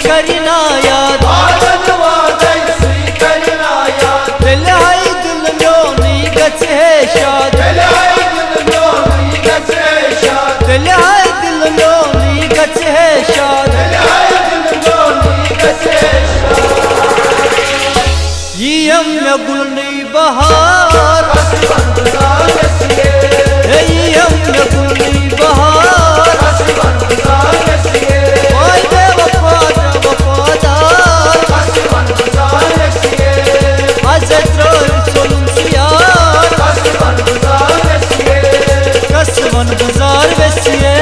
करना याद दिल हाई दिल म्योनी गछे शाद दिल हाई दिल म्योनी गछे शाद यम में गुलनी बहार यम में गुलनी बहार ओए दे वफादार हज़रत सोलम सियार कसवन गुजार वसिए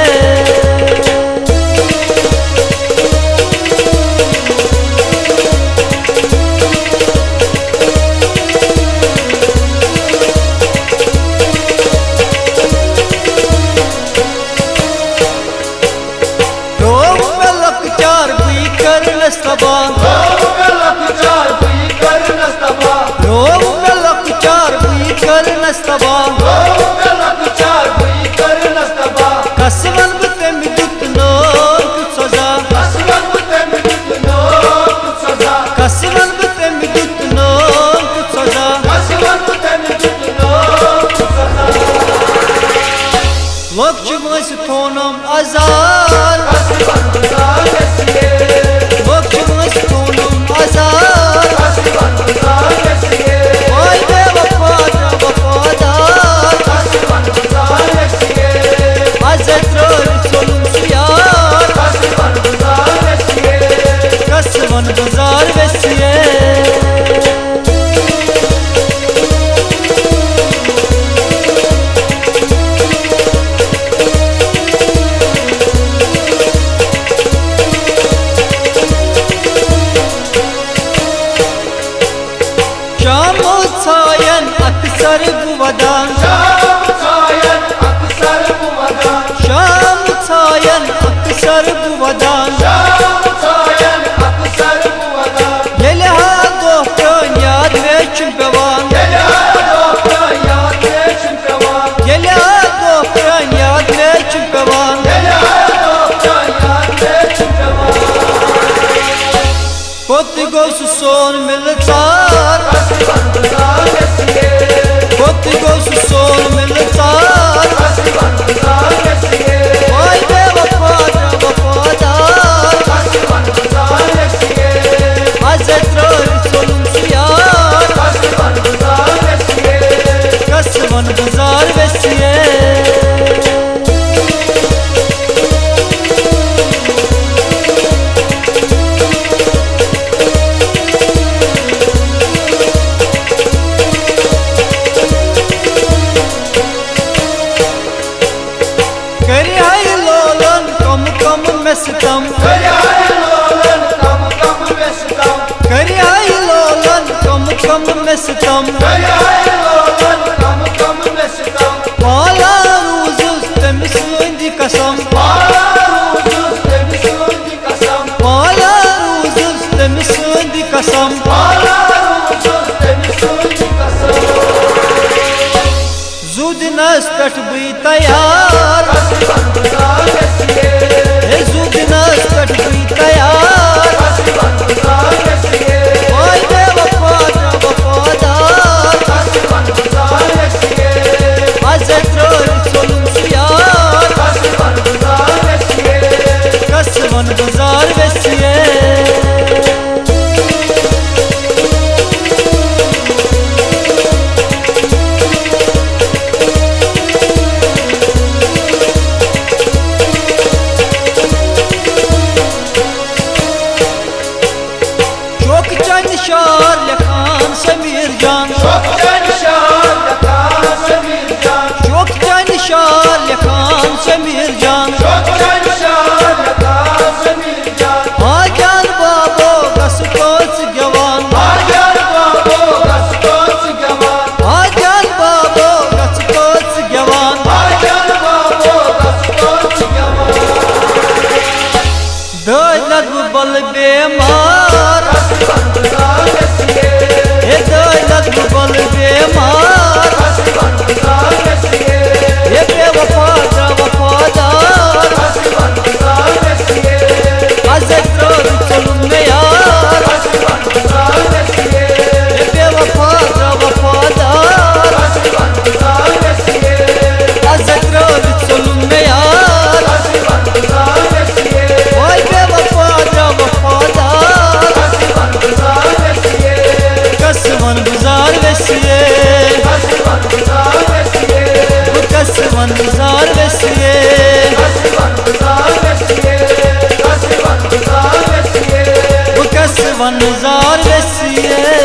कसवन बतम दुतनो सजा कसवन बतम दुतनो सजा लोग जुमस थोनम आजार लोग जुमस थोनम आजार ओए दे वफादार हज़रत सोलम सियार कसवन गुजार वसिए अक्सर बुवदान शाम छायन अक्सर बुवदान येले हा दोहन याद में चुंपवान येले हा दोहन याद में चुंपवान कोत गोस सोन मिलतार कोत गोस सोन मिलतार ओए दे वफादार हज़रत सोलम सियार कसवन गुजार वसिए सितम करियाई लोलन कम में सितम पाला रूज़ तमिस इंदी कसम पाला रूज़ तमिस इंदी कसम जुदनस पेट भी तैयार जुदनस पेट भी तैयार ओए दे वफादार हज़रत सोलम सियार कसवन गुजार वसिए शार लखान समीर जान शोक जान शार लखान समीर जान आजान बाबो गस कोच गवान आजान बाबो गस कोच गवान दौलत बल बेमार दौलत बल बेमार ये वफादार हज़रत सोलम vesiye Bu kasvan zar vesiye Bu kasvan zar vesiye